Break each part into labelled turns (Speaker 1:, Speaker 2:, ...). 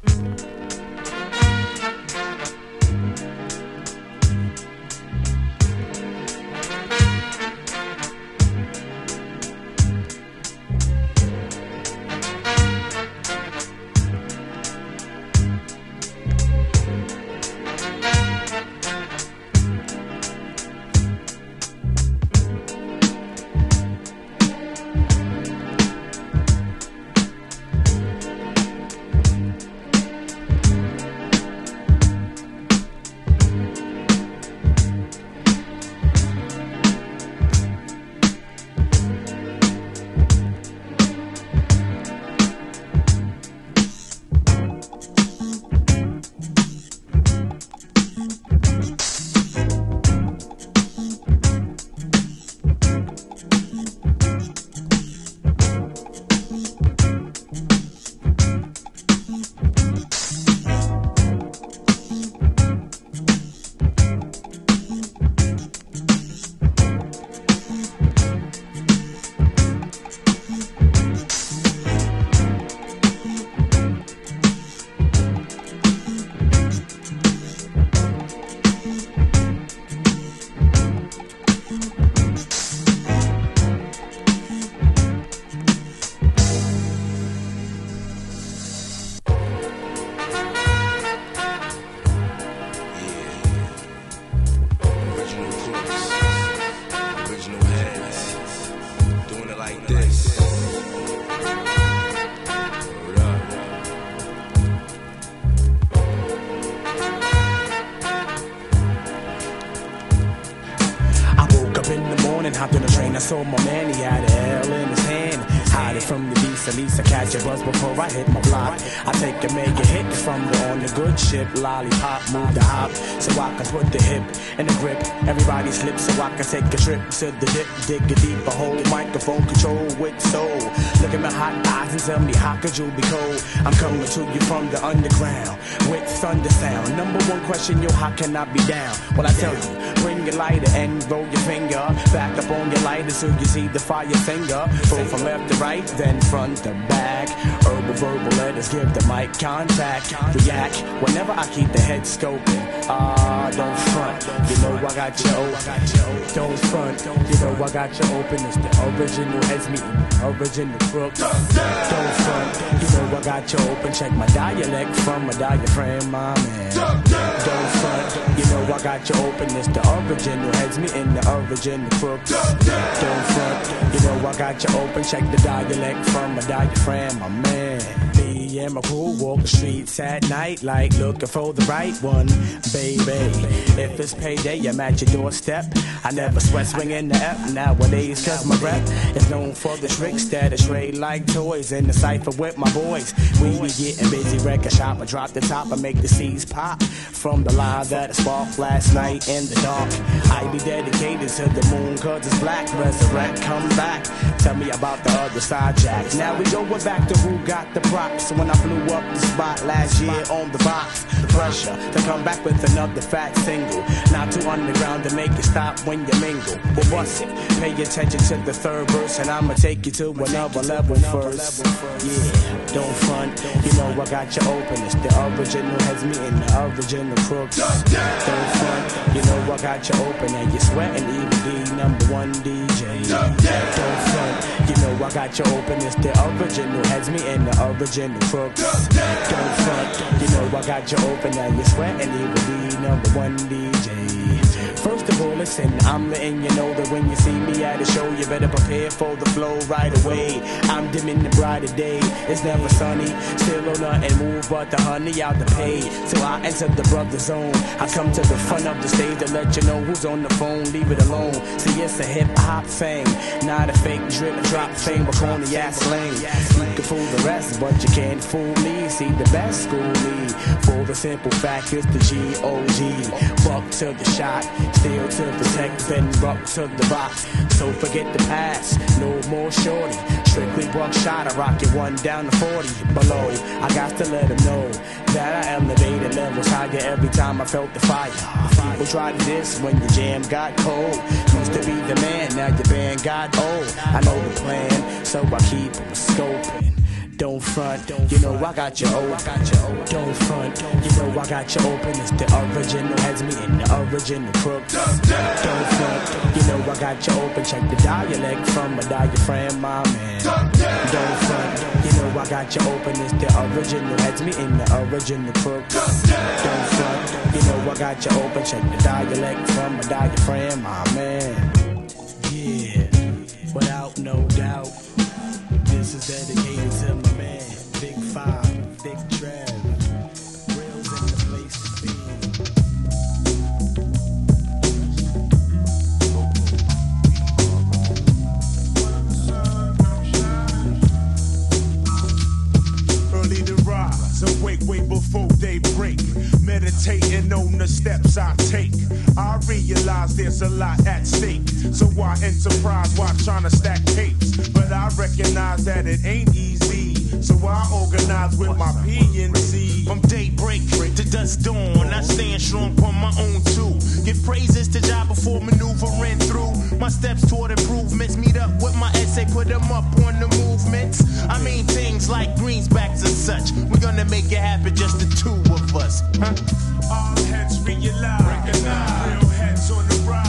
Speaker 1: Hopped in the train, I saw my man, he had a L in his hand. Hiding from the beast, at least I catch a buzz before I hit my block. I take a mega hit from on the good ship. Lollipop, move the hop, so I can put the hip in the grip. Everybody slips so I can take a trip to the dip. Dig a deeper hole, microphone control with soul. Look at my hot eyes and tell me how could you be cold? I'm coming to you from the underground with thunder sound. Number one question, yo, how can I be down? Well, I tell you, bring your lighter and roll your finger back up on your lighter so you see the fire finger. Pull from left to right, then front to back. Herbal verbal letters give the mic contact. React whenever I keep the head scoping. Don't front, you know I got you open. Don't front, you know I got you open. It's the original heads meeting, original crooks. Don't front, you know I got you open. Check my dialect from a diaphragm, my man. Don't front, you know I got you open. It's the original heads meeting, the original crooks. Don't front, you know I got you open. Check the dialect from a diaphragm, my man. Me and my crew walk the streets at night like looking for the right one, baby. If it's payday, I'm at your doorstep. I never sweat swinging the F nowadays, cause my rep is known for the tricks that are trade like toys. In the cypher with my boys, we be getting busy. Record shop, I drop the top, I make the seeds pop from the line that I sparked last night in the dark. I be dedicated to the moon cause it's black. Resurrect, come back, tell me about the other side, Jack. Now we going back to who got the props. When I blew up the spot last year on the box, pressure to come back with another fat single. Not too underground to make it stop when you mingle. Well, what's it? Pay attention to the third verse, and I'ma take you to another level first. Yeah, don't front, you know I got you open. It's the original heads meeting the original crooks. Don't front, you know I got you open, and you're sweating even the number one DJ. Don't front, you know I got you open. It's the original heads meeting the original crooks. Don't front, you know I got you open, and you're sweating even the number one DJ. First of all, listen, I'm letting you know that when you see me at a show, you better prepare for the flow right away. I'm dimming the brighter day, it's never sunny. Still on nothing move but the honey out the pay. So I enter the brother zone. I come to the front of the stage to let you know who's on the phone. Leave it alone. See, it's a hip hop thing, not a fake drip drop thing, but corny ass slang. You can fool the rest, but you can't fool me. See, the best school me for the simple fact it's the G.O.G. Buck to the shot, still to protect, then rock to the rock. So forget the past, no more shorty. Strictly buckshot, I rock it 1 down to 40 below. I got to let them know that I elevated levels higher every time I felt the fire. People tried this when your jam got cold. Used to be the man, now your band got old. I know the plan, so I keep them scoping. Don't front, you know I got you open. Don't front, you know I got you open. It's the original heads me and the original crooks. Don't front, you know I got you open. Check the dialect from a diaphragm, my man. Don't front, you know I got you open. It's the original heads me and the original crooks. Don't front, you know I got you open. Check the dialect from a diaphragm, my man. Yeah, without no doubt, this is dedicated to my man, Big Five, Big Trev. Reels in the place to be.
Speaker 2: Early to rise, awake way before they break. Meditating on the steps I take. I realize there's a lot at stake. So I enterprise while trying to stack tapes. But I recognize that it ain't easy. So I organize with my PNC.
Speaker 3: From daybreak to dusk dawn, I stand strong on my own too. Give praises to Jah before maneuvering through. My steps toward improvements. Meet up with my essay, put them up on the movements. I mean things like greensbacks and such. We're gonna make it happen, just the two of us. Huh?
Speaker 2: All heads realize. Recognize. Real heads on the rise.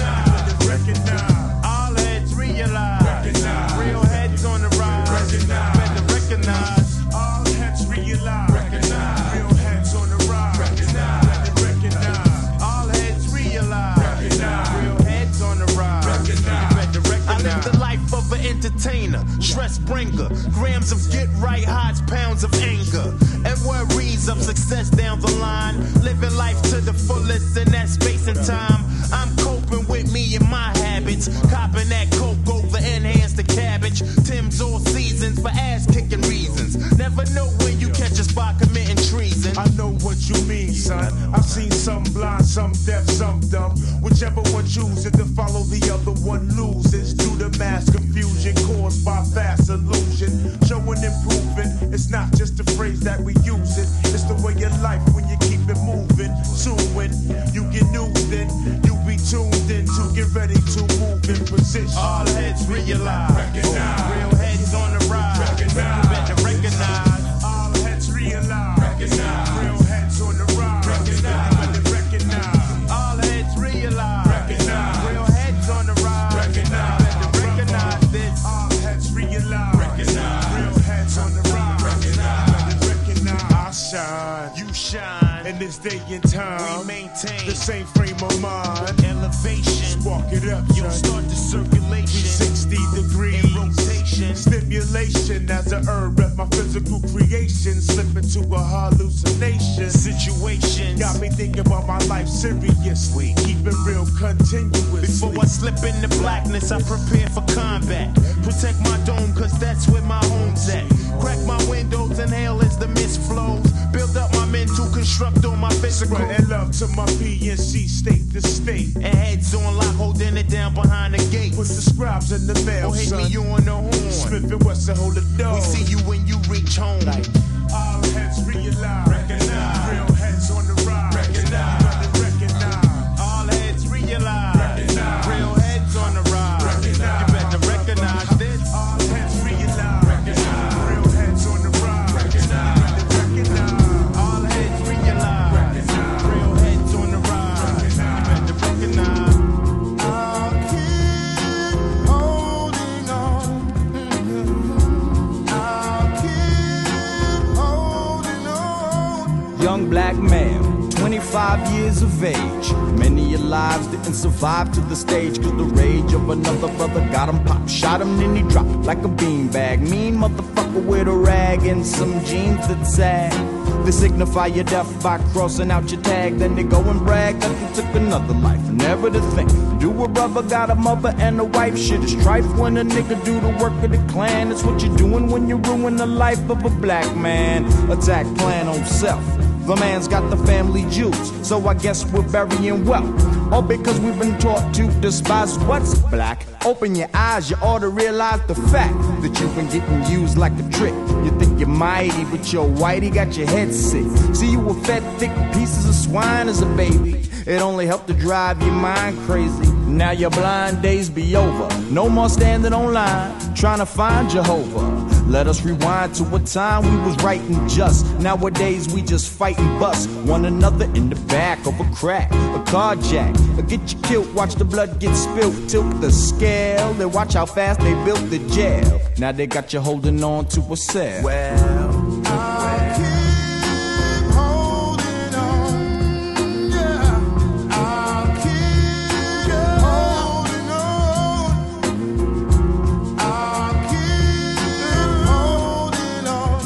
Speaker 2: Recognize.
Speaker 3: All heads realize.
Speaker 2: Recognize.
Speaker 3: Real heads on the rise.
Speaker 2: Recognize.
Speaker 3: Better recognize.
Speaker 2: All heads realize. Recognize. Real heads on the rise. Recognize. Recognize.
Speaker 3: All heads realize.
Speaker 2: Recognize.
Speaker 3: Real heads on the rise.
Speaker 2: Recognize.
Speaker 3: You better recognize. I live the life of an entertainer, stress bringer, grams of get right highs, pounds of anger, and worries of success down the line. Living life to the fullest in that space and time. I'm coping with me and my habits, copping that coke over enhance the cabbage. Tim's all seasons for ass kicking reasons. Never know when you catch a spot committing treason.
Speaker 2: I know what you mean, son. I've seen some blind, some deaf, some dumb. Whichever one chooses to follow, the other one loses. Due to mass confusion caused by fast illusion. Showing improvement, it's not just a phrase that we use it. It's the way of life when you keep it moving. Soon when you get news, then you be tuned in to get ready to move in position.
Speaker 3: All heads realize.
Speaker 2: Recognize.
Speaker 3: Real heads on the rise.
Speaker 2: Recognize.
Speaker 3: You better recognize.
Speaker 2: All heads realize. Recognize. Real heads on the rise. Recognize. Recognize.
Speaker 3: All heads realize.
Speaker 2: Recognize.
Speaker 3: Real heads on the rise.
Speaker 2: Recognize.
Speaker 3: You better recognize this.
Speaker 2: All heads realize. Recognize. Real heads on the rise. Recognize. Recognize. I shine.
Speaker 3: You shine.
Speaker 2: In this day and time,
Speaker 3: We maintain
Speaker 2: the same frame of mind.
Speaker 3: elevation.
Speaker 2: Walk it up,
Speaker 3: You'll
Speaker 2: son.
Speaker 3: start the circulation
Speaker 2: 60 degrees.
Speaker 3: in rotation.
Speaker 2: Stimulation as a herb at my physical creation. Slip into a hallucination.
Speaker 3: Situations.
Speaker 2: Got me thinking about my life seriously. Keep it real continuously.
Speaker 3: Before I slip into blackness, I prepare for combat. Protect my dome, cause that's where my home's at. Crack my windows, inhale as the mist flows. Build up my mental, construct on my physical.
Speaker 2: Spreading love to my PNC state to state.
Speaker 3: And heads on lock, holding it down behind the gate.
Speaker 2: Put the scribes in the mail,
Speaker 3: Or hit
Speaker 2: son.
Speaker 3: me on the horn.
Speaker 2: Smith and Wesson hold the door.
Speaker 3: We see you when you reach home.
Speaker 2: All heads realize. Recognize. Real heads on the rise. Recognize. Recognize.
Speaker 3: All heads realize.
Speaker 2: Recognize.
Speaker 3: Real heads on the rise.
Speaker 2: Recognize.
Speaker 3: You better recognize this.
Speaker 2: All heads realize. Recognize. Real heads on the rise. Recognize. Recognize.
Speaker 3: All heads realize. Real heads on the rise. You better recognize.
Speaker 4: I'll keep holding on. I'll keep holding on.
Speaker 5: Young black man, 25 years of age. Many lives didn't survive to the stage, cause the rage of another brother got him popped. Shot him, then he dropped like a beanbag. Mean motherfucker with a rag and some jeans that sag. They signify your death by crossing out your tag. Then they go and brag that you took another life. Never to think, do a brother got a mother and a wife? Shit is trife when a nigga do the work of the clan. It's what you're doing when you ruin the life of a black man. Attack plan on self. The man's got the family juice, so I guess we're burying wealth. All because we've been taught to despise what's black. Open your eyes, you ought to realize the fact that you've been getting used like a trick. You think you're mighty, but your whitey got your head sick. See, you were fed thick pieces of swine as a baby. It only helped to drive your mind crazy. Now your blind days be over. No more standing online, trying to find Jehovah. Let us rewind to a time we was right and just. Nowadays we just fight and bust one another in the back of a crack, a carjack, or get you killed. Watch the blood get spilled. Tilt the scale and watch how fast they built the jail. Now they got you holding on to a cell.
Speaker 4: Well, I'll keep holding on. Yeah, I'll keep holding on. I'll keep holding on.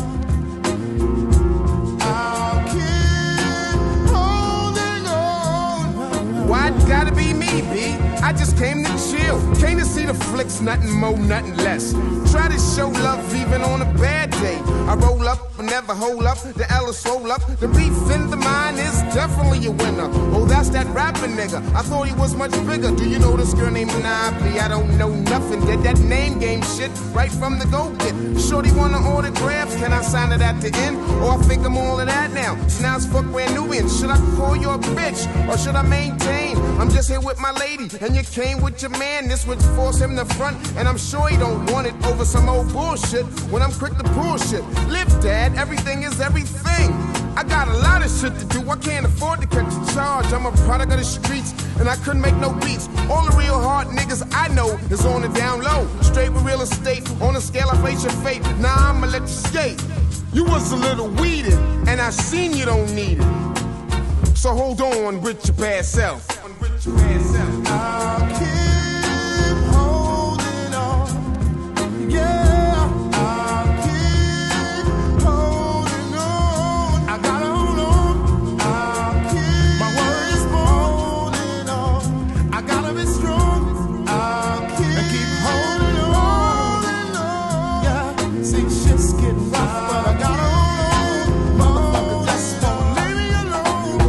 Speaker 4: I'll keep holding on.
Speaker 6: Why it gotta be me, B? I just came to chill, came to see the flicks, nothing more, nothing less. Try to show love even on a bad day. I roll up, but never hold up. The L is swole up. The beef in the mind is definitely a winner. Oh, that's that rapping nigga. I thought he was much bigger. Do you know this girl named Monopoly? I don't know nothing. Did that name game shit right from the go-get. Shorty want an autograph. Can I sign it at the end? Or I think I'm all of that now. So now it's fuck brand new in. Should I call you a bitch? Or should I maintain? I'm just here with my lady. And you came with your man. This would force him to front. And I'm sure he don't want it over some old bullshit. When I'm quick to bullshit. Live, Dad. Everything is everything. I got a lot of shit to do. I can't afford to catch a charge. I'm a product of the streets, and I couldn't make no beats. All the real hard niggas I know is on the down low. Straight with real estate. On a scale, I face your fate. Nah, I'ma let you skate. You was a little weeded, and I seen you don't need it. So hold on with your past self.
Speaker 4: I'll keep holding on. Yeah, I'll keep holding on. I gotta hold on. I'll keep my word is holding on. I gotta be strong. I'll keep holding on. Yeah, see shit's getting rough, but I gotta hold on. Motherfucker just won't leave me alone.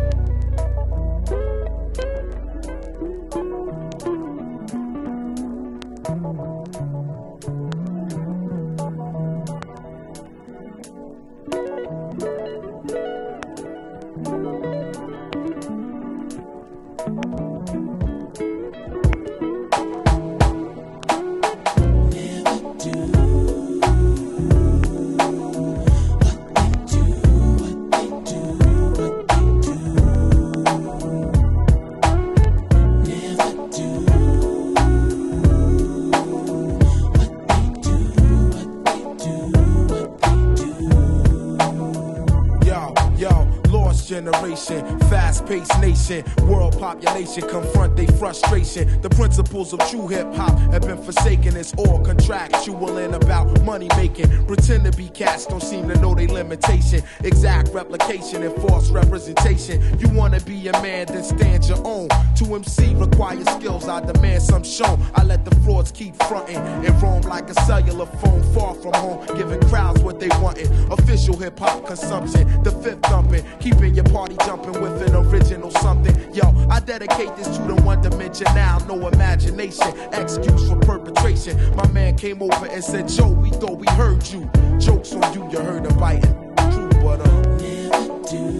Speaker 2: Generation, fast-paced nation, world population confront their frustration. The principles of true hip-hop have been forsaken. It's all contractual and about money making. Pretend to be cats, don't seem to know their limitation. Exact replication and false representation. You wanna be a man, then stand your own. To MC requires skills, I demand some shown. I let the frauds keep fronting and roam like a cellular phone far from home, giving crowds what they wanted. Official hip-hop consumption, the fifth thumping, keeping your party jumping with an original something. Yo, I dedicate this to the one dimension now, no imagination, excuse for perpetration. My man came over and said, Joe, we thought we heard you. Jokes on you, you heard a biting. True, but never do.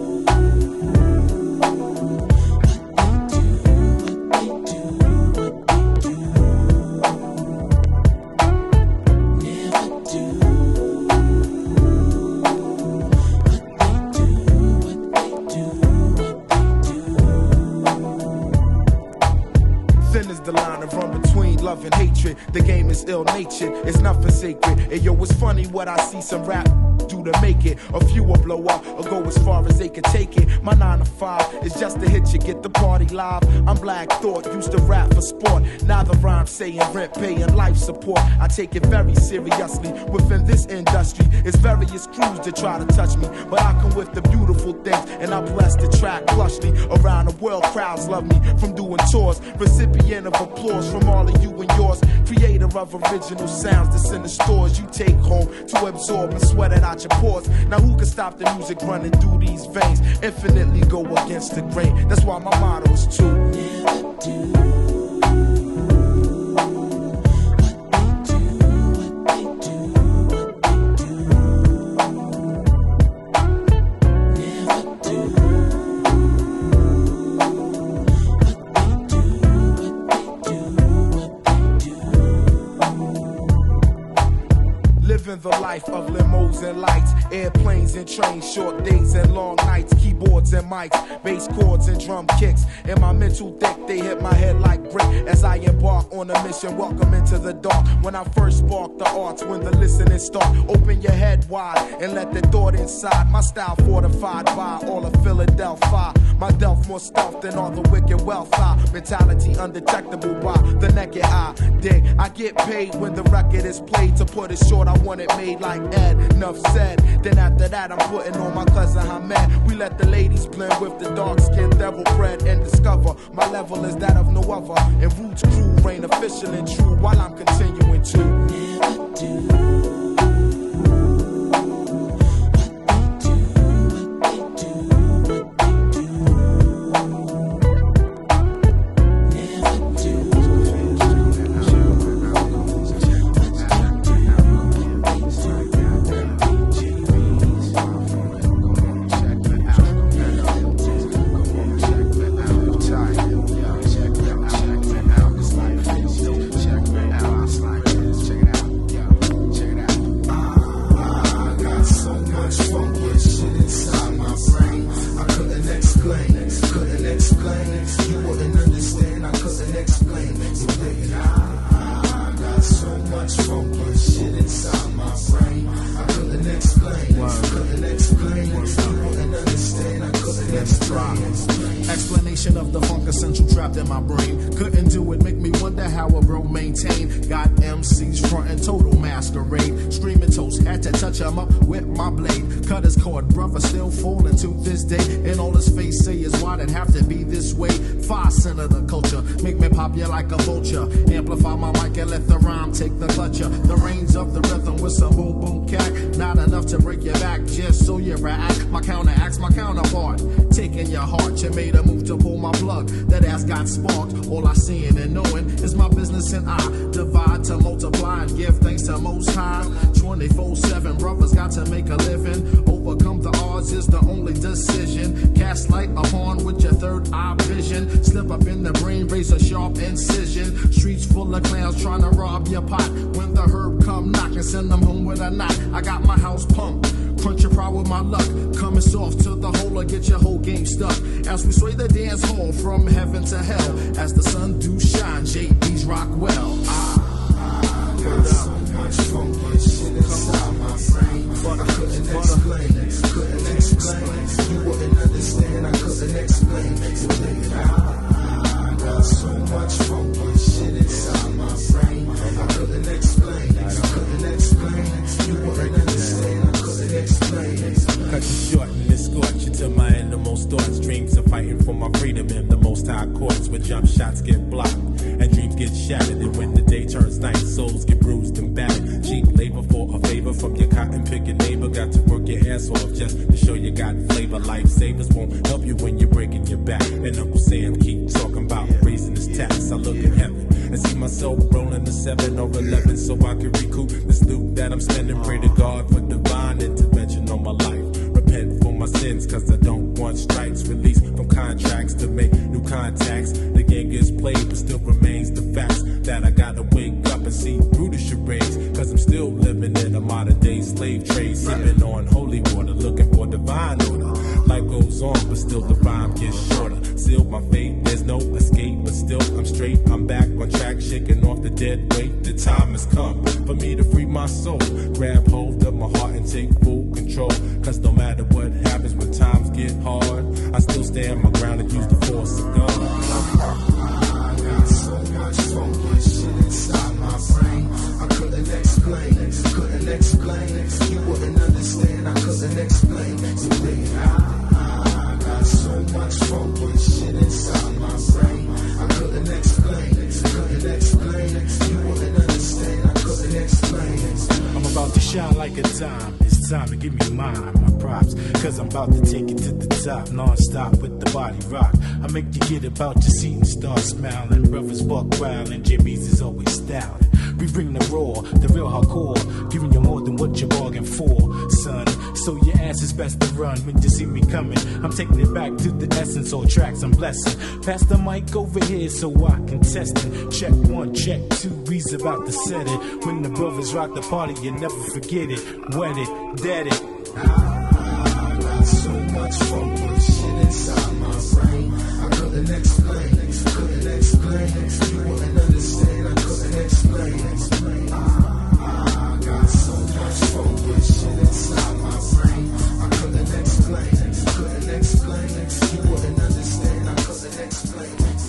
Speaker 2: Love and hatred, the game is ill-natured, it's nothing sacred. And yo, it's funny what I see some rap do to make it. A few will blow up or go as far as they can take it. My 9 to 5 is just to hit you, get the party live. I'm Black Thought, used to rap for sport. Now the rhyme saying rent, paying life support. I take it very seriously within this industry. It's various crews that try to touch me, but I come with the beautiful things and I bless the track plushly. Around the world, crowds love me from doing tours. Recipient of applause from all of you and yours. Creator of original sounds that's in the stores you take home to absorb and sweat it out your pores. Now who can stop the music running through these veins? Infinitely go against the grain. That's why my motto is to never do.
Speaker 6: love limos and lights, airplanes and trains, short days and long nights, keyboards and mics, bass chords and drum kicks. In my mental thick, they hit my head like brick as I embark on a mission. Welcome into the dark. When I first spark the arts, when the listening start, open your head wide and let the thought inside. My style fortified by all of Philadelphia. My delf more stealth than all the wicked wealth. Mentality undetectable by the naked eye. Dig, I get paid when the record is played. To put it short, I want it made like Ed. Enough said. Then after that, I'm putting on my cousin Hamed. We let the ladies blend with the dark skin devil bread and discover my level is that of no other. And Roots crew reign official and true while I'm continuing to never do.
Speaker 7: Explanation of the funk essential trapped in my brain. Couldn't do it, make me wonder how a bro maintain. Got MCs frontin' total masquerade. Screaming toast, had to touch him up with my blade. Cut his cord, brother still falling to this day. And all his face say is why'd it have to be this way? 5% of the culture, make me pop you like a vulture. Amplify my mic and let the rhyme take the clutcher. The reins of the rhythm with some boom boom cat. Not enough to break your back, just so you react. My counteract's my counterpart. Taking your heart, you made a move to pull my plug. That ass got sparked. All I seeing and knowing is my business, and I divide to multiply and give thanks to Most High. 24/7, brothers got to make a living. Overcome the odds is the only decision. Cast light upon with your third eye vision. Slip up in the brain, raise a sharp incision. Streets full of clowns trying to rob your pot. When the herb come knocking, send them home with a knock. I got my house pumped. Crunch your pride with my luck. Coming soft to the hole or get your whole game stuck. As we sway the dance hall from heaven to hell. As the sun do shine, JB's rock well. I got so much funky shit inside my brain. But I couldn't explain. You wouldn't understand, I couldn't explain. I got so much funky shit inside my brain. I couldn't explain. You wouldn't understand, I couldn't explain.
Speaker 1: Cut you short and escort you to my innermost thoughts. Dreams of fighting for my freedom in the most high courts, where jump shots get blocked and dreams get shattered. And when the day turns night, souls get bruised and battered. Cheap labor for a favor from your cotton picking neighbor. Got to work your ass off just to show you got flavor. Lifesavers won't help you when you're breaking your back. And Uncle Sam keep talking about raising his tax. I look in heaven and see myself rolling a 7 or 11 so I can recoup this loot that I'm spending. Pray to God for divine intervention on my life. Repent for my sins, cause I don't want strikes. Release from contracts to make new contacts. The game gets played, but still remains the facts that I gotta wake up and see through the charades. Cause I'm still living in a modern day slave trade. Sipping on holy water, looking for divine order. Life goes on, but still the rhyme gets shorter. Sealed my fate, there's no escape, but still I'm straight. I'm back on track, shaking off the dead weight. The time has come for me to free my soul. Grab hold of my heart and take full control. Cause no matter what happens when times get hard, I still stand my ground and use the force of God.
Speaker 7: I got so much funky shit inside my brain. I couldn't explain. You wouldn't understand, I couldn't explain. I got so much funky shit inside my brain. I couldn't explain. You wouldn't understand, I couldn't explain.
Speaker 8: I'm about to shine like a dime. It's time to give me mine, my props. Cause I'm about to take it to the top, non-stop with the body rock. I make you get about your seat and start smiling. Brothers buck wild and Jimmy's is always styling. We bring the raw, the real hardcore, giving you more than what you bargained for, son. So your ass is best to run when you see me coming. I'm taking it back to the essence, all tracks I'm blessing. Pass the mic over here so I can test it. Check 1, check 2, we's about to set it. When the brothers rock the party, you never forget it. Wet it, dead it.
Speaker 4: I got so much fun shit inside my brain. I couldn't explain. You wouldn't understand. I couldn't explain. I got so much fun shit inside my brain. I couldn't explain. You wouldn't understand. I couldn't explain.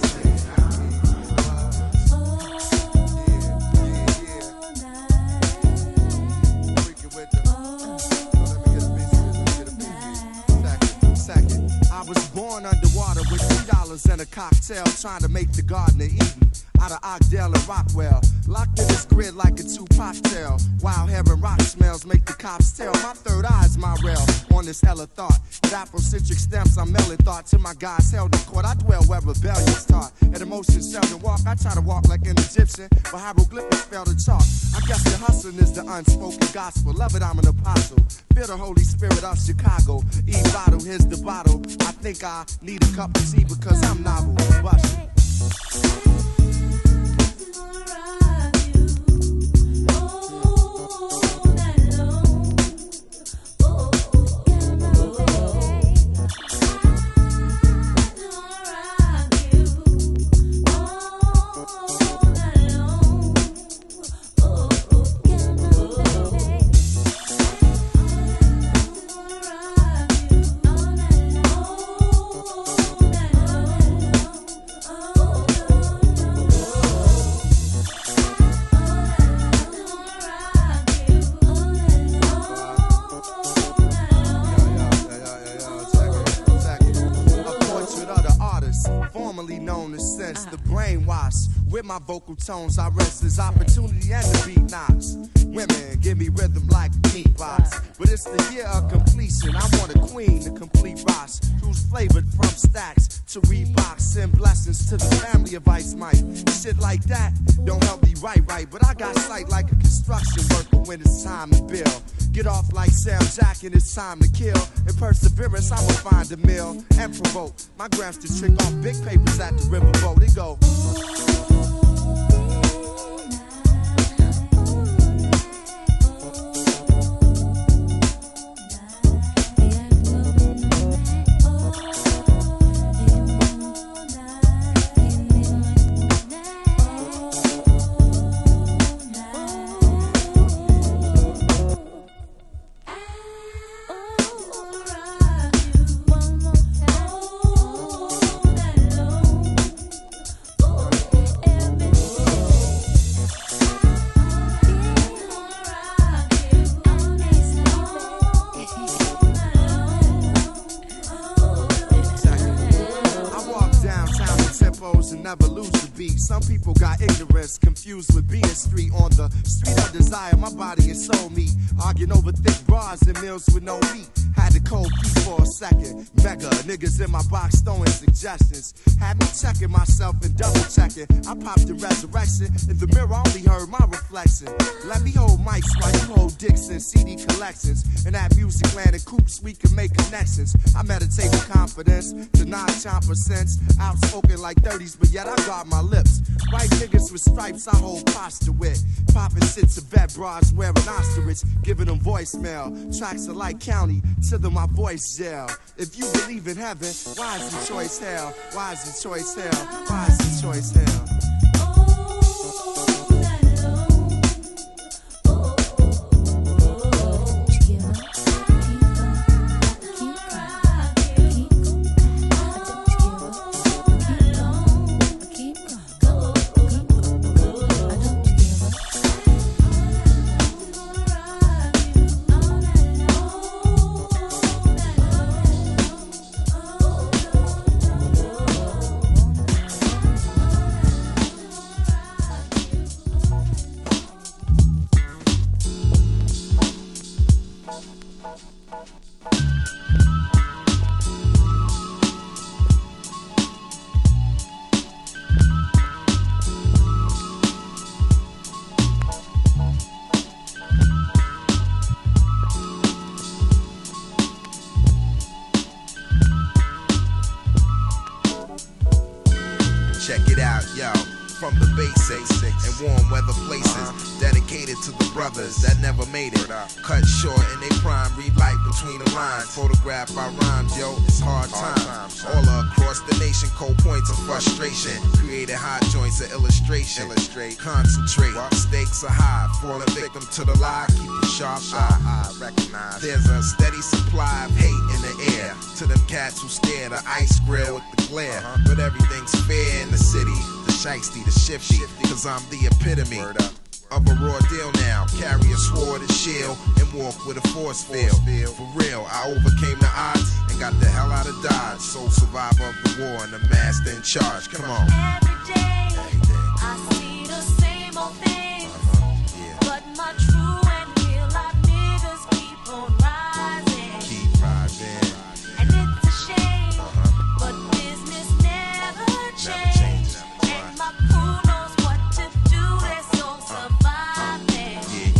Speaker 9: I was born underwater with $2 and a cocktail, trying to make the Garden of Eden out of Oakdale and Rockwell. Locked in this grid like a Tupac tale. Wild hair and rock smells make the cops tell. My third eye's my rail on this Ella thought. With Afrocentric stamps, I'm mailing thought to my guys held in court. I dwell where rebellion's taught. And emotions seldom walk. I try to walk like an Egyptian, but hieroglyphics fail to talk. I guess the hustling is the unspoken gospel. Love it, I'm an apostle. Feel the Holy Spirit of Chicago. Eat bottle, here's the bottle. I think I need a cup of tea because I'm novel. Bust it. With my vocal tones, I rest this opportunity and the beat knocks. Women give me rhythm like beatbox. But it's the year of completion. I want a queen to complete rocks. Who's flavored from stacks to Reeboks. Send blessings to the family of Ice Mike. Shit like that don't help me right. But I got sight like a construction worker when it's time to build. Get off like Sam Jack and it's time to kill. In perseverance, I'ma find a mill and provoke my grams to trick off big papers at the riverboat. It go. Never lose the beat. Some people got ignorance confused with being street. On the street of desire, my body and soul meet. Arguing over thick bars and meals with no meat. Had to cold feet for a second. Mega niggas in my box throwing suggestions. Had me checking myself and double checking. I popped the resurrection. In the mirror, I only heard my reflection. Let me hold mics while you hold dicks and CD collections. And that music land and coops, we can make connections. I meditate with confidence to non-chomper sense. Outspoken like 30s, but yet I guard my lips. White niggas with stripes, I hold posture with. Popping shit to vet bras wearing ostrich, giving them voicemail. Tracks of Light County, to them my voice yell. If you believe in heaven, why is the choice hell? Why is the choice hell? Why is the choice hell?
Speaker 10: from the basics and warm weather places. Dedicated to the brothers that never made it. Cut short in they prime, read light between the lines. Photographed by rhymes, yo, it's hard times. All across the nation, cold points of frustration. Created hot joints of illustration. Concentrate, stakes are high. Falling victim to the lie, keep a sharp eye. Recognize there's a steady supply of hate in the air. To them cats who stare the ice grill with the glare. But everything's fair in the city. The shiesty, the shifty, cause I'm the epitome of a raw deal now. Carry a sword and shield and walk with a force field. For real, I overcame the odds and got the hell out of Dodge. Sole survivor of the war and the master in charge. Come on.
Speaker 11: Every day, I see the same old things. But my true and real life niggas keep on rising.
Speaker 10: Keep rising.
Speaker 11: And it's a shame, but business never changes. And my crew knows what to do, they're so surviving.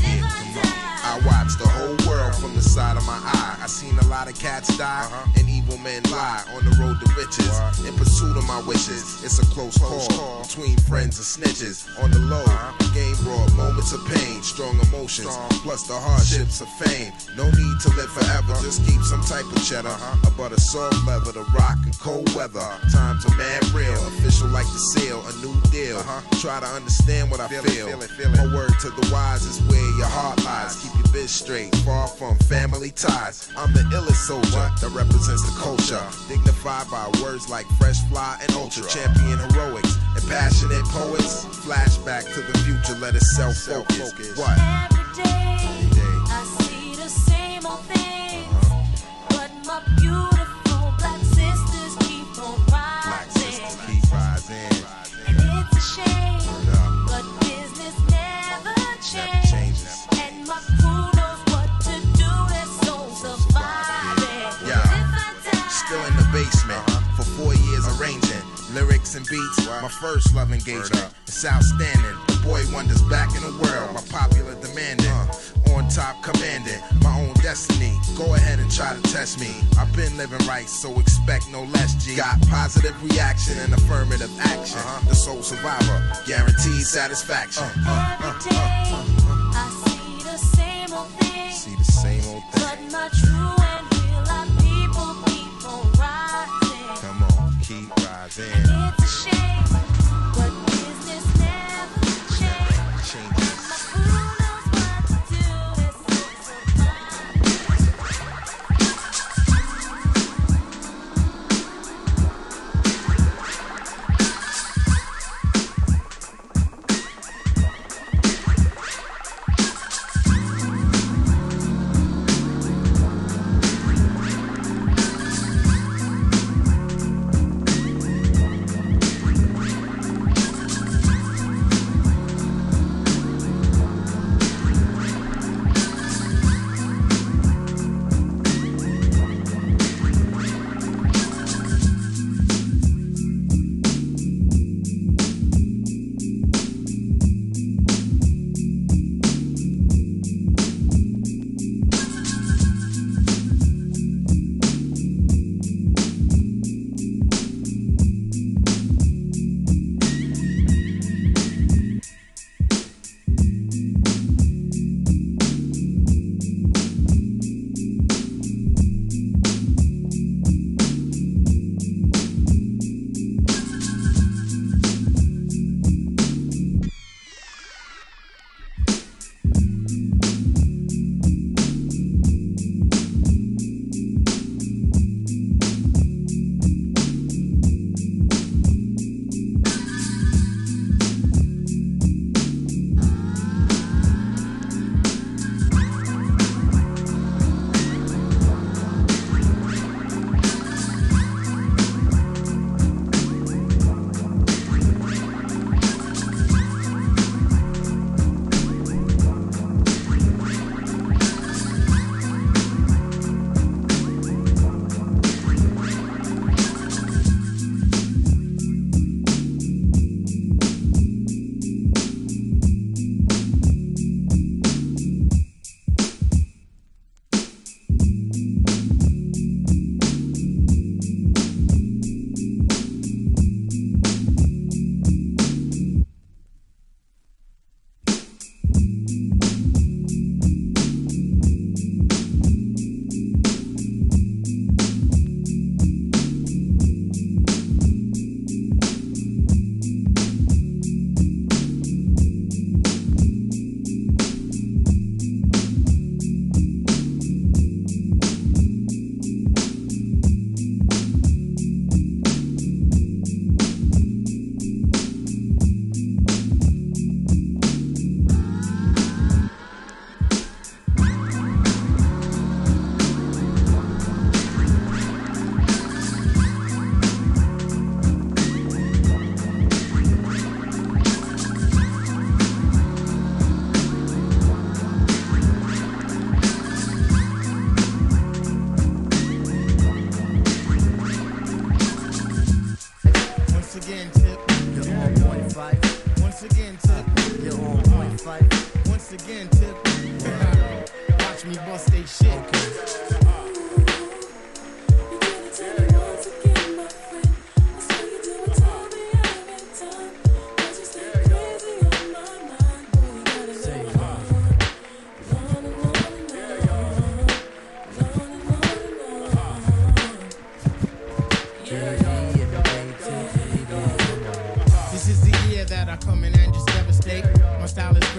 Speaker 10: I watched the whole world from the side of my eye. I seen a lot of cats die and evil men lie on the road to riches. In pursuit of my wishes, it's a close call between friends and snitches. On the low, game brought moments of pain, strong emotions, plus the hardships of fame. No need to live forever, just keep some type of cheddar. A butter soft leather, the rock and cold weather. Times are mad real, official like the seal, a new deal. Try to understand what I feel. My word to the wise is where your heart lies. Keep your biz straight, far from family ties. I'm the illest soldier that represents the culture, dignified by words like fresh fly and ultra. Champion heroics and passionate poets. Flashback to the future, let us self-focus. What?
Speaker 11: Every day, I see the same old things. But my beautiful black sisters keep on rising.
Speaker 10: Keep rising.
Speaker 11: And it's a shame, but business never changes. And my crew knows what to do, they're so surviving.
Speaker 10: Still in the basement for 4 years arranging lyrics and beats. My first love engagement. It's outstanding. The boy wonders back in the world. My popular demanding. On top commanding my own destiny. Go ahead and try to test me. I've been living right, so expect no less, G. Got positive reaction and affirmative action. The soul survivor, guaranteed satisfaction.
Speaker 11: Every day, I see the same old things.
Speaker 10: See the same old thing.
Speaker 11: But my true and real life people keep on rising.
Speaker 10: Come on, keep rising.
Speaker 11: And it's a shame, but business never changes. My crew knows what to do, they're so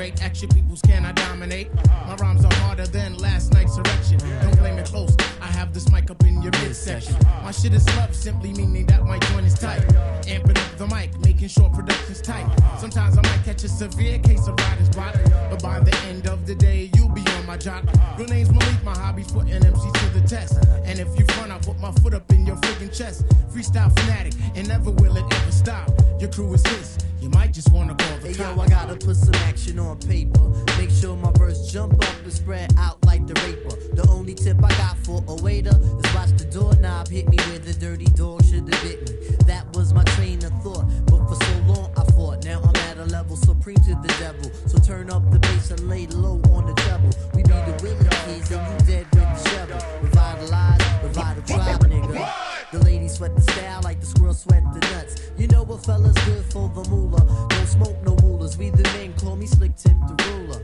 Speaker 12: straight. Action peoples can I dominate? My rhymes are harder than last night's erection. Don't blame it close. I have this mic up in your midsection. My shit is love, simply meaning that my joint is tight. Amping up the mic, making sure production's tight. Sometimes I might catch a severe case of writer's block, but by the end of the day, you'll be on my jock. Real name's Malik, my hobby's putting MC to the test. And if you front, I put my foot up in your friggin' chest. Freestyle fanatic, and never will it ever stop. Your crew is his, you might just wanna call the
Speaker 13: hey,
Speaker 12: cops.
Speaker 13: yo, I gotta put some action on paper. Make sure my verse jump up and spread out like the raper. The only tip I got for a waiter is watch the doorknob hit me where the dirty dog should have bit me. That was my train of thought, but for so long I fought. Now I'm at a level supreme to the devil. So turn up the bass and lay low on the treble. We be the willing kids and you dead with the shovel. Revitalize, revive the tribe, nigga. The ladies sweat the style like the squirrel sweat the nuts. You know what fella's good for the moolah. Don't smoke no rulers. We the men, call me Slick Tip the ruler.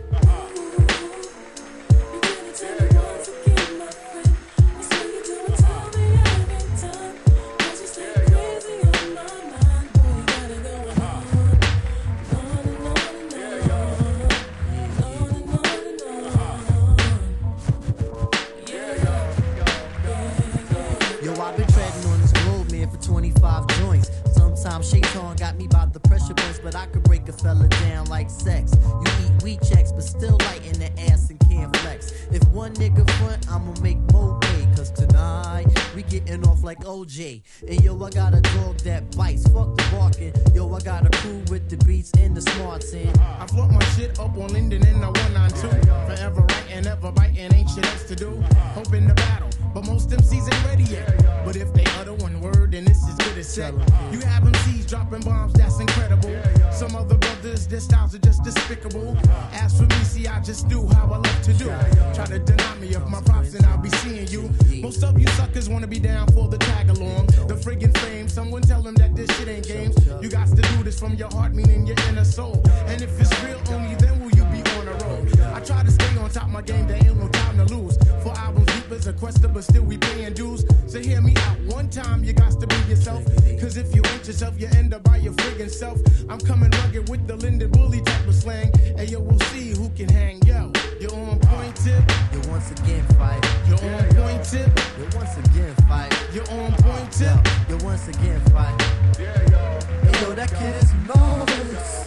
Speaker 13: Yo, I've been treading on this globe, man, for 25 joints. Sometimes Shaitan got me by the pressure points, but I could break a fella down like sex. You eat wheat checks, but still light in the ass and can't flex. If one nigga front, I'ma make more pay. Cause tonight, we getting off like OJ. And yo, I got a dog that bites, fuck the barking. Yo, I got a crew with the beats and the smarts in.
Speaker 12: I float my shit up on Linden in the 192. Forever writing, ever biting, ain't shit else to do. Hoping to battle, but most MCs ain't ready yet. But if they utter one word, then this is good as set. You have MCs dropping bombs, that's incredible. Some other brothers, their styles are just despicable. As for me, see, I just do how I love to do. Try to deny me of my props and I'll be seeing you. Most of you suckers wanna be down for the tag along. The friggin' fame, someone tell them that this shit ain't games. You got to do this from your heart, meaning your inner soul. And if it's real, only then will you be on a roll. I try to stay on top of my game, there ain't no time to lose. For albums deep as a quester, but still we paying dues. So hear me out one time, you got to be yourself. Cause if you ain't yourself, you end up by your friggin' self. I'm coming rugged with the Linden Bully type of slang. And yo, we'll see who can hang. Yo, you're on point tip.
Speaker 13: You once again fight.
Speaker 12: You're on point tip.
Speaker 13: You once again fight.
Speaker 12: You're on point tip.
Speaker 13: You once again fight. Hey, yo, that kid is marvelous.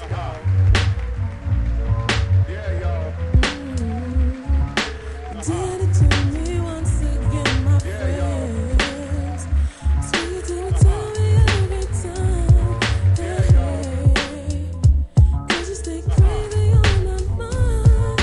Speaker 11: Did it to me once again, my friends. Sweet to tell me every time. Hey, cause you stay crazy on my mind.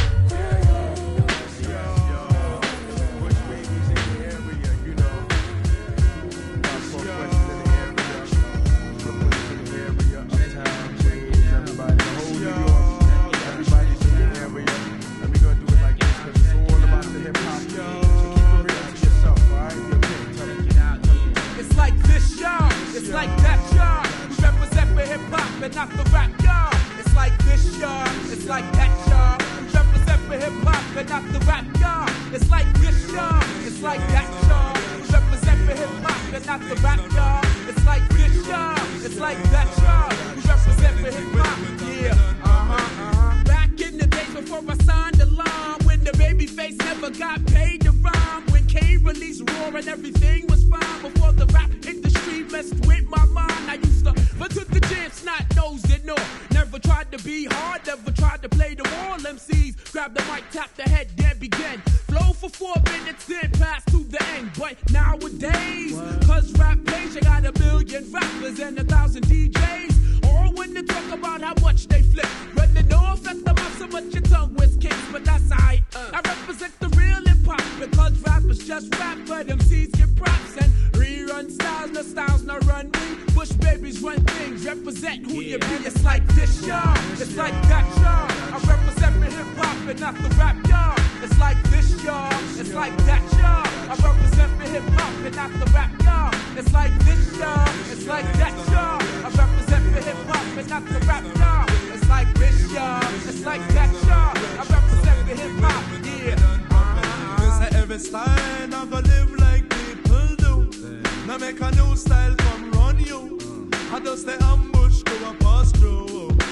Speaker 2: Bush babies in the area, you know. Southwest in the area. Brooklyn in the area. Uptown, Queens, everybody. The whole New York. Everybody's in the area. And we gonna do it like this, cause it's all about the hip hop. So keep it real to yourself, alright?
Speaker 14: It's like this, y'all. It's like that, y'all. We represent for hip hop and not the rap, y'all. It's like this, y'all. It's like that, y'all. We represent for hip hop and not the rap, y'all. It's like this, y'all. It's like that, y'all. We represent for hip hop and not the rap, y'all. It's like this, y'all. It's like that, y'all. We represent for hip hop, yeah. Back in the days before I signed the line, when the baby face never got paid to rhyme, when Kane released Roar and everything was fine, before the rap industry messed with my mind, I used to run to the gym, snot nose and all. Never tried to be hard, never tried to play the wall. MCs grab the mic, tap the head, then begin. Flow for 4 minutes, then pass to the end. But nowadays, cause rap page, you got 1 million rappers and 1,000 DJs. All when they talk about how much they flip. Running north at the mouth so much your tongue was kicks, but that's alright. I represent the real hip hop because rappers just rap, but MCs get props and rerun styles. No styles, no run me. Bush babies run things, represent who you be. It's like this, y'all. It's like that, y'all. I represent the hip hop and not the rap, y'all. It's like this, y'all. It's like that, y'all. I represent the hip hop and not the rap, y'all. It's like this, y'all. It's like that, y'all. I represent the hip hop and not the rap, y'all. It's like this, y'all. It's like that, y'all. I represent the hip hop, yeah.
Speaker 15: Every style not gonna live like people do. Now make a new style come run you. I just the ambush go and pass through.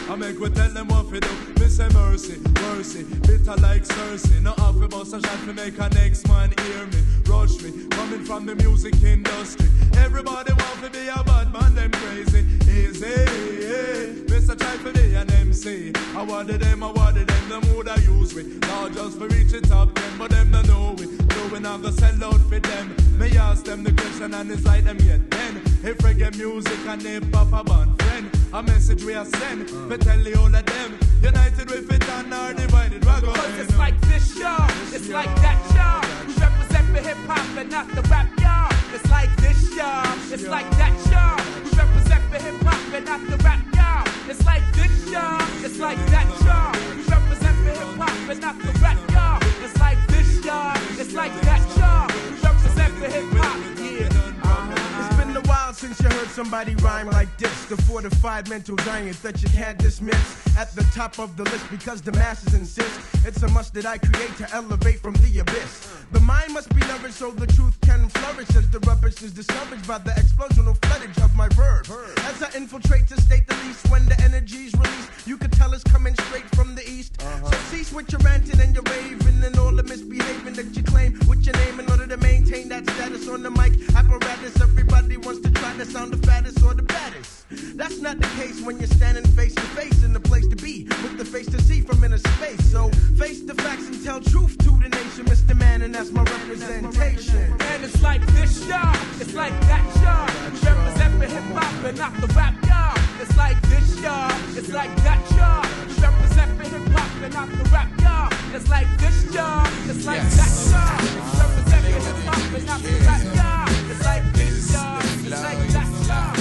Speaker 15: I make we tell them what we do. Me say mercy, mercy, bitter like Cersei. No off about a shot to make a next man hear me. Rush me, coming from the music industry. Everybody want to be a bad man, them crazy. Easy, yeah. Mr. Try for me an MC. I wanted them, the mood I use with. Not just for reach the top 10, but them don't know it. Doing I'm gonna sell out for them. Me ask them the question and it's like them yet then. If reggae music and hip hop a band friend, a message we are send. Me tell the all of them, united with it and are divided.
Speaker 14: Cause it's like this, y'all. It's like that, y'all. We represent for hip hop and not the rap, y'all. It's like this, y'all. It's like that, y'all. We represent for hip hop and not the rap, y'all. It's like this, y'all. It's like that, y'all. We represent for hip hop and not the rap, y'all. It's like this, y'all. It's like that, y'all. We represent for hip hop, yeah.
Speaker 12: It's been a while since you heard somebody rhyme like this. The fortified mental giant that you can't dismiss. At the top of the list because the masses insist. It's a must that I create to elevate from the abyss. The mind must be nourished so the truth can flourish as the rubbish is discouraged by the explosional floodage of my verbs. As I infiltrate to state the least when the energy's released, you could tell it's coming straight from the east. So cease with your ranting and your raving and all the misbehaving that you claim with your name in order to maintain that status on the mic apparatus. Everybody wants to try to sound the fattest or the baddest. That's not the case when you're standing face to face in the place to be with the face to see from inner space. So face the facts and tell truth to the nation, Mr. Man, and that's my representation.
Speaker 14: And it's like this, y'all. It's like that, y'all. We represent for hip hop and not the rap, y'all. It's like this, y'all. It's like that, y'all. We represent for hip hop and not the rap, y'all. It's like this, y'all. It's like that, y'all. We represent for hip hop and not the rap, y'all. It's like this, y'all. It's like that, y'all.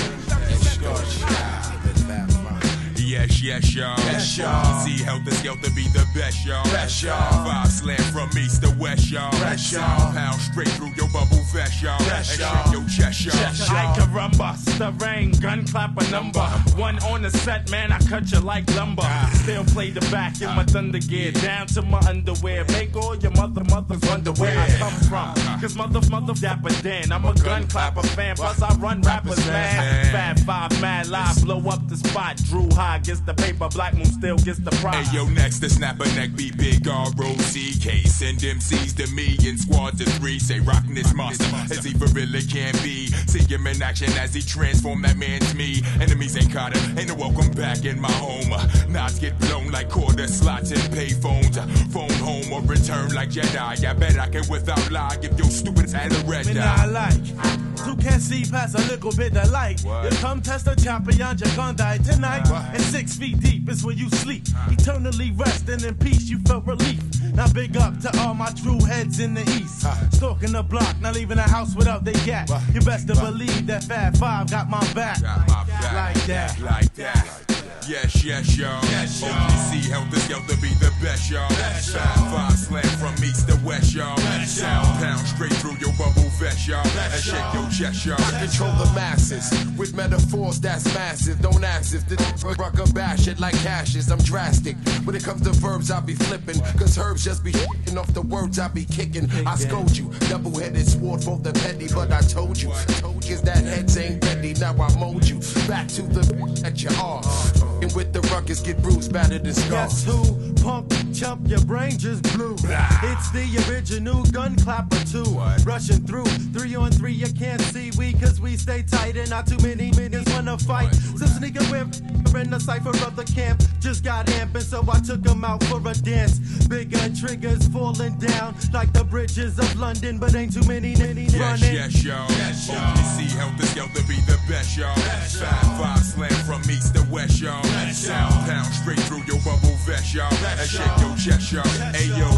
Speaker 16: Yes, y'all. Yes, y'all. See Helter Skelter be the best, y'all. Best, y'all. 5 slam from east to west, y'all. Best, y'all. Pound straight through your bubble vest, y'all. Best, y'all. And shake your chest, y'all.
Speaker 17: Like a rumba, the rain, gun clap a number. One on the set, man, I cut you like lumber. Still play the back in my thunder gear, down to my underwear. Make all your mothers wonder where I come from. Cause mother dapper Dan, I'm a gun clapper fan. Plus I run rappers, man. Fat 5, mad live, blow up the spot. Drew High gets the paper, Black Moon still gets the prize.
Speaker 16: Hey, yo, next to snap a neck, be big R-O-C-K. Send MCs to me in squads of 3. Say rockin' this monster as he for really can be. See him in action as he transform that man's me. Enemies ain't caught him, ain't no welcome back in my home. Knots get blown like quarter slots and pay phones. Phone home or return like Jedi. I bet I can without lie give your stupid ass a red
Speaker 8: Me
Speaker 16: eye.
Speaker 8: not like, you can't see past a little bit of light. You come test the champion, you're gonna die tonight. And 6 feet deep is where you sleep. Eternally resting in peace, you felt relief. Now big up to all my true heads in the east. Stalking the block, not leaving the house without they gat. You best to believe that Fat 5 got my back. Like that.
Speaker 16: Like that. Yes, y'all. Yes, y'all. OPC Helter Skelter be the best, y'all. Yes, 5 slam from east to west, y'all. Yes, pound straight through your bubble vest, y'all. And shake your chest, y'all.
Speaker 18: Control the masses with metaphors that's massive. Don't ask if the rucker bash it like ashes. I'm drastic. When it comes to verbs, I be flipping. Cause herbs just be shitting off the words I be kicking. I scold you. Double-headed sword for the petty, but I told you. Cause that heads ain't ready. Now I mold you. Back to the that you are. And with the ruckus get bruised, battered and scarred.
Speaker 8: Guess who? Punk, chump, your brain just blew. It's the original gun clapper too. Rushing through 3 on 3, you can't see we cause we stay tight and not too many minutes wanna fight. Some sneaker whip in the cipher of the camp just got amping, so I took them out for a dance. Bigger triggers falling down like the bridges of London, but ain't too many running.
Speaker 16: Yes, y'all. Yes, y'all. OPC Helter Skelter be the best, y'all. Yes, 5 slam from east to west, y'all. Yes, pound straight through your bubble vest, y'all. And shake your chest, y'all. Hey, yo,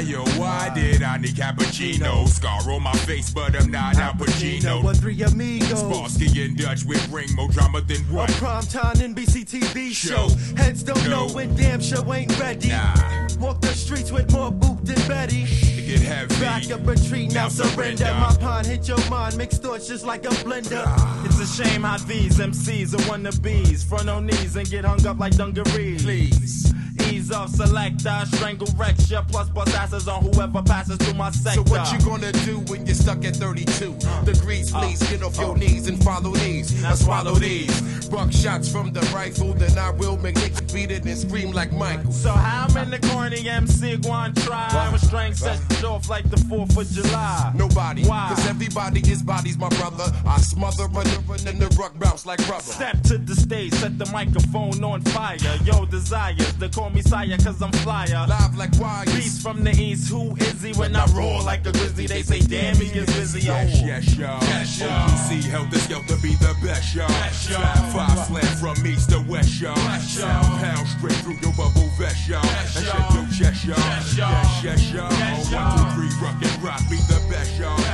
Speaker 16: why did I need cappuccino? Scar on my face, but I'm not Al Pacino.
Speaker 8: 3 amigos.
Speaker 16: Sparsky and Dutch with ring more drama than what?
Speaker 8: A primetime NBC TV show. Heads don't know when damn show ain't ready. Walk the streets with more boot than Betty.
Speaker 16: Get heavy.
Speaker 8: Back up, retreat, now surrender. My pond hit your mind, mixed thoughts just like a blender.
Speaker 17: It's a shame how these MCs are wannabes. Front on knees and get hung up like dungarees.
Speaker 16: Please.
Speaker 17: ease of selector. Strangle recture plus bust asses on whoever passes through my sector.
Speaker 18: So what you gonna do when you're stuck at 32 degrees? Please get off your knees and follow these. I swallow these. Buck shots from the rifle, then I will make niggas beat it and scream like Michael.
Speaker 17: So how many corny MC go try with strength set off like the 4th of July?
Speaker 18: Nobody.
Speaker 17: Why?
Speaker 18: Cause everybody is bodies, my brother. I smother, maneuver, and the ruck bounce like rubber.
Speaker 17: Step to the stage, set the microphone on fire. Yo, desires, they call me sire cause I'm flyer.
Speaker 18: Live like wires.
Speaker 17: Beast from the east, who is he? When I roar like a grizzly, they say damn he is busy.
Speaker 16: Yes, yes, y'all.
Speaker 17: Yes, y'all.
Speaker 16: OPC Helter Skelter be the best, y'all. Five slam from east to west, y'all. Pound straight through your bubble vest, y'all. And shake your chest, y'all. Yes, yes, y'all. 1, 2, 3, rock and rock be the best, y'all.